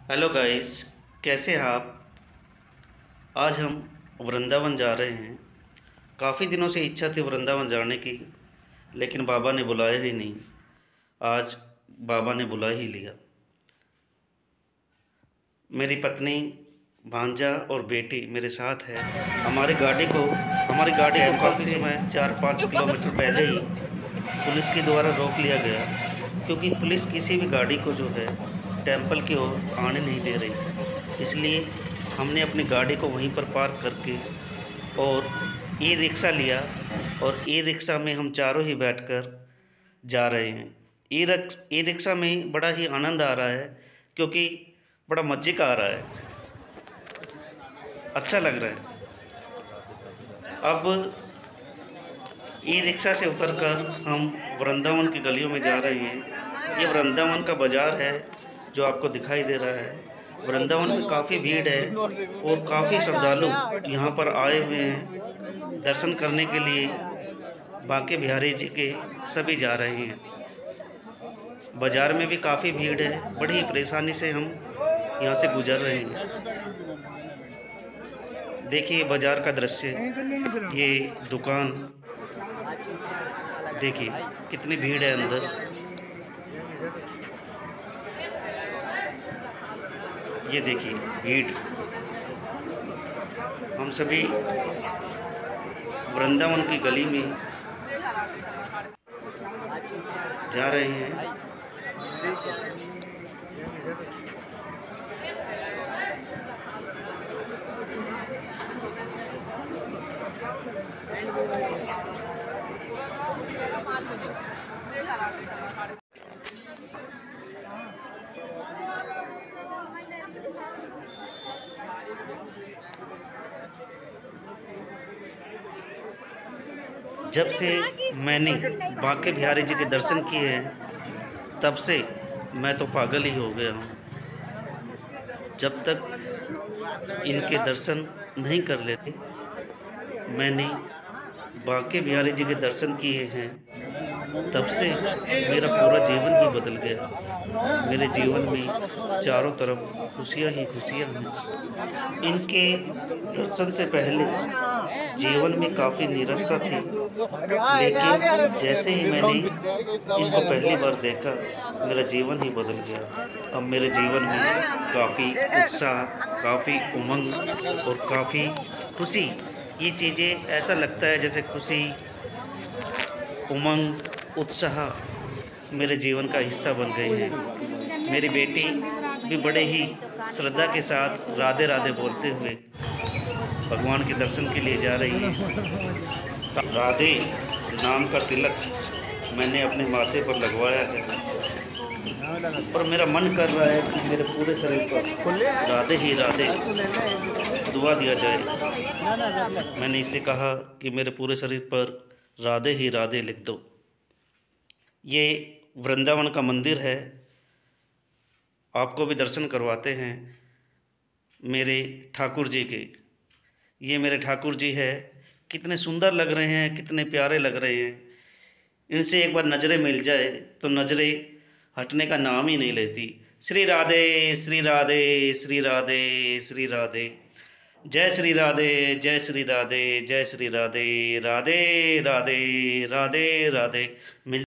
Hello guys, कैसे हैं आप। आज हम वृंदावन जा रहे हैं। काफ़ी दिनों से इच्छा थी वृंदावन जाने की, लेकिन बाबा ने बुलाया ही नहीं। आज बाबा ने बुला ही लिया। मेरी पत्नी, भांजा और बेटी मेरे साथ है। हमारी गाड़ी को कल से 4-5 किलोमीटर पहले ही पुलिस के द्वारा रोक लिया गया, क्योंकि पुलिस किसी भी गाड़ी को जो है टेंपल की ओर आने नहीं दे रही। इसलिए हमने अपनी गाड़ी को वहीं पर पार्क करके और ई रिक्शा लिया, और ई रिक्शा में हम चारों ही बैठकर जा रहे हैं। ई रिक्शा में बड़ा ही आनंद आ रहा है, क्योंकि बड़ा मज़े का आ रहा है, अच्छा लग रहा है। अब ई रिक्शा से उतरकर हम वृंदावन की गलियों में जा रहे हैं। ये वृंदावन का बाज़ार है जो आपको दिखाई दे रहा है। वृंदावन में काफ़ी भीड़ है और काफ़ी श्रद्धालु यहाँ पर आए हुए हैं दर्शन करने के लिए। बांके बिहारी जी के सभी जा रहे हैं। बाज़ार में भी काफ़ी भीड़ है, बड़ी परेशानी से हम यहाँ से गुजर रहे हैं। देखिए बाज़ार का दृश्य, ये दुकान देखिए कितनी भीड़ है अंदर। ये देखिए भीड़। हम सभी वृंदावन की गली में जा रहे हैं। जब से मैंने बांके बिहारी जी के दर्शन किए हैं, तब से मैं तो पागल ही हो गया हूँ। जब तक इनके दर्शन नहीं कर लेते, मैंने बांके बिहारी जी के दर्शन किए हैं, तब से मेरा पूरा जीवन ही बदल गया। मेरे जीवन में चारों तरफ खुशियाँ ही खुशियाँ हैं। इनके दर्शन से पहले जीवन में काफ़ी नीरसता थी, लेकिन जैसे ही मैंने इनको पहली बार देखा, मेरा जीवन ही बदल गया। अब मेरे जीवन में काफ़ी उत्साह, काफ़ी उमंग और काफ़ी खुशी, ये चीज़ें ऐसा लगता है जैसे खुशी, उमंग, उत्साह मेरे जीवन का हिस्सा बन गई है। मेरी बेटी भी बड़े ही श्रद्धा के साथ राधे राधे बोलते हुए भगवान के दर्शन के लिए जा रही है। राधे नाम का तिलक मैंने अपने माथे पर लगवाया है, और मेरा मन कर रहा है कि मेरे पूरे शरीर पर राधे ही राधे दुआ दिया जाए। मैंने इसे कहा कि मेरे पूरे शरीर पर राधे ही राधे लिख दो। ये वृंदावन का मंदिर है, आपको भी दर्शन करवाते हैं मेरे ठाकुर जी के। ये मेरे ठाकुर जी है, कितने सुंदर लग रहे हैं, कितने प्यारे लग रहे हैं। इनसे एक बार नज़रें मिल जाए तो नज़रें हटने का नाम ही नहीं लेती। श्री राधे श्री राधे श्री राधे श्री राधे, जय श्री राधे जय श्री राधे जय श्री राधे, राधे राधे राधे राधे।